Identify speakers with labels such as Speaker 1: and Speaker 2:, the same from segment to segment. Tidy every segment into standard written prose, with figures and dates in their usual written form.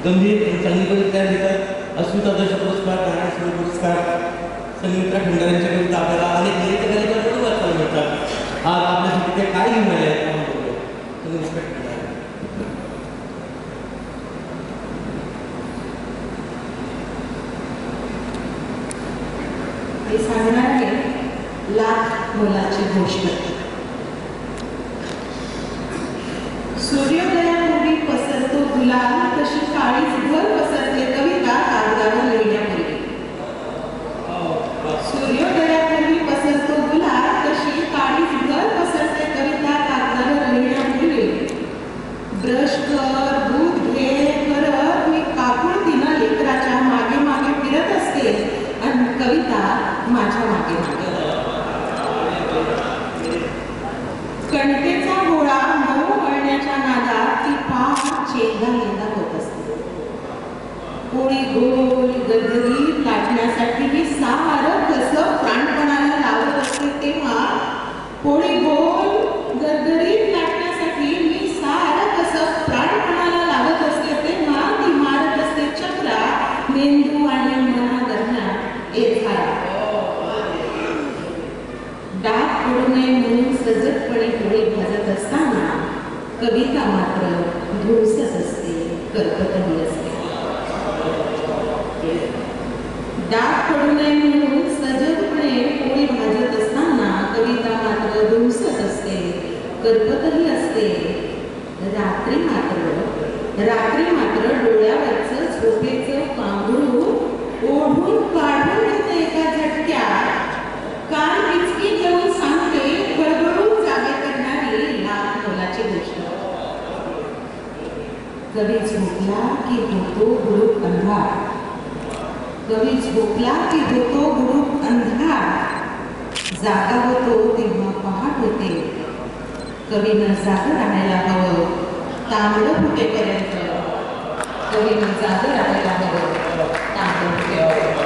Speaker 1: गंभीर चांगली कविता लिहितात. अस्मिता दर्शक पुरस्कार, नारायण पुरस्कार, संगीता खंडाऱ्यांच्या कविता आपल्याला अनेक ललित कलाकारांकडून वाचायला मिळतात. आज आपल्यासाठी ते काय घेऊन आले आहेत आपण बघूया.
Speaker 2: हे सांगणार आहे लाख मोलाची गोष्ट. सूर्योदयापूर्वी पसरतो गुलाल, तशी काळीच भर पसरते कविता कागदावर लिहिण्यापूर्वी. सूर्योदयापूर्वी पसरतो गुलाल, तशी काळीच भर पसरते कविता कागदावर लिहिण्यापूर्वी. ब्रश कर, दूध घे करत मी काकुळतीनं लेकराच्या मागे मागे फिरत असते आणि कविता माझ्या मागे मागे. कणकेचा गोळा मऊ मळण्याच्या नादात ती पार चेंदा लेंदा होत असते. पोळी गोल गदगदीत लाटण्यासाठी मी सारं कसं प्राणपणाला लावत असते तेव्हा. पोळी गोल गदगदीत लाटण्यासाठी मी सारं कसं प्राणपणाला लावत असते तेव्हा ती मारत असते चक्रा मेंदू आणि मनादरम्यान एक झाला. डाग पडू नये म्हणून सजगपणे पोळी भाजत असताना कविता मात्र धुळसत असते, करपतही असते. डाग पडू नये म्हणून सजगपणे पोळी भाजत असताना कविता मात्र धुळसत असते, करपतही असते. रात्री मात्र डोळ्यावरचं झोपेचं पांघरूण ओढून काढून घेते एका झटक्यात. कान किचकी घेऊन सांगते गडबडून जागे करणारी लाख मोलाची गोष्ट. कवी झोपला की होतो गुडूप अंधार. कवी झोपला की होतो गुडूप अंधार. जागा होतो तेव्हा पहाट होते. कवीनं जागं राहायला हवं तांबडं फुटेपर्यंत. कवीनं जागं राहायला हवं तांबडं फुटेपर्यंत.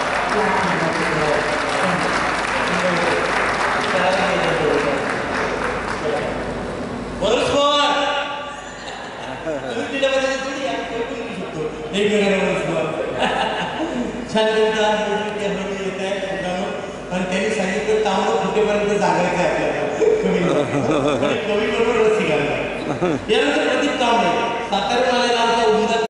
Speaker 1: छान कविता येत आहे आणि त्यांनी सांगितलं तांबडं फुटेपर्यंत जागायचं आहे आपल्याला. कवी बरोबर रसिक आहे. यानंतर प्रदीप तांबडे साताऱ्याला आलेला आमचा उमदा